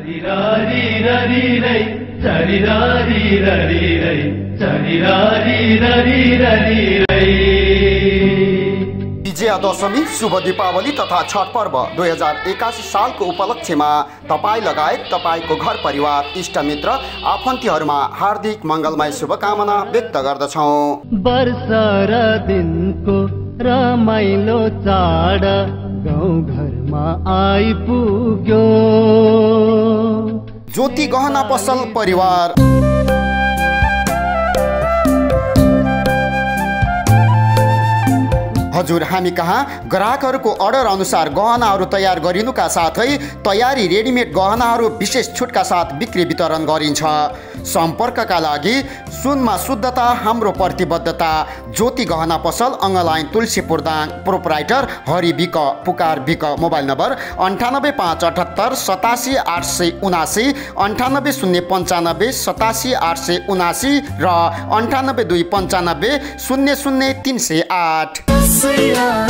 विजयादशमी शुभ दीपावली तथा छठ पर्व 2081 सालको उपलक्ष्यमा तपाईँ लगायत तपाईँको घर परिवार इष्टमित्र आफन्तीहरूमा हार्दिक मङ्गलमय शुभकामना व्यक्त गर्दछौँ। वर्ष र दिनको रमाइलो चाड गाउँ घरमा आइपुग्यो। ज्योति गहना पसल परिवार। हजुर, हामी कहाँ ग्राहकहरूको अर्डर अनुसार गहनाहरू तयार गरिनुका साथै तयारी रेडिमेड गहनाहरू विशेष छुटका साथ बिक्री वितरण गरिन्छ। सम्पर्कका लागि सुनमा शुद्धता हाम्रो प्रतिबद्धता। ज्योति गहना पसल, अङ्गलाइन तुलसीपुर दाङ, प्रोपराइटर हरि बिक, पुकार बिक। मोबाइल नम्बर 98578 87 879, 98095 87 879 र 98295 00 308।